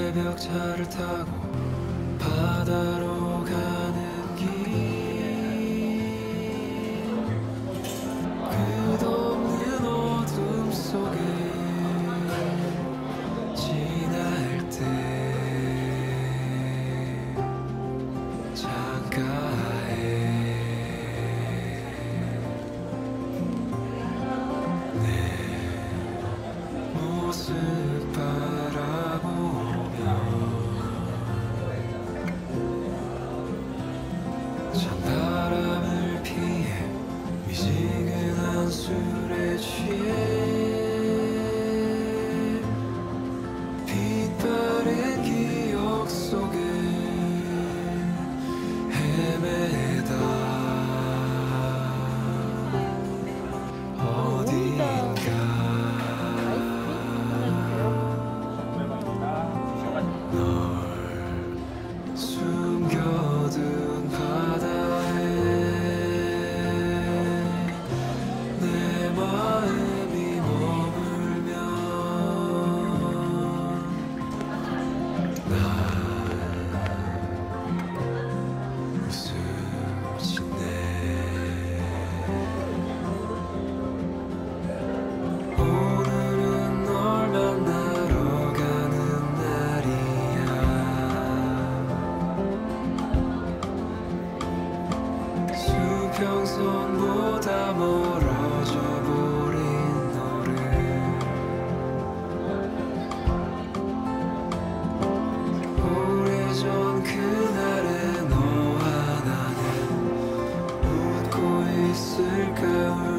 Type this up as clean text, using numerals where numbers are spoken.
새벽차를 타고 바다로 가는 길, 끝없는 어둠 속에 지날 때 창가에 내 모습 찬바람을 피해 미지근한 술에 취해 빛바랜 기억 속에 헤매다 어딘가 널 숨겨둔 바다에 내 마음이 머물면 난 웃음 짓네. 오늘은 널 만나러 가는 날이야. 수평선보다 멀어져 버린 너를 오래전 그날의 너와 나는 웃고 있을까.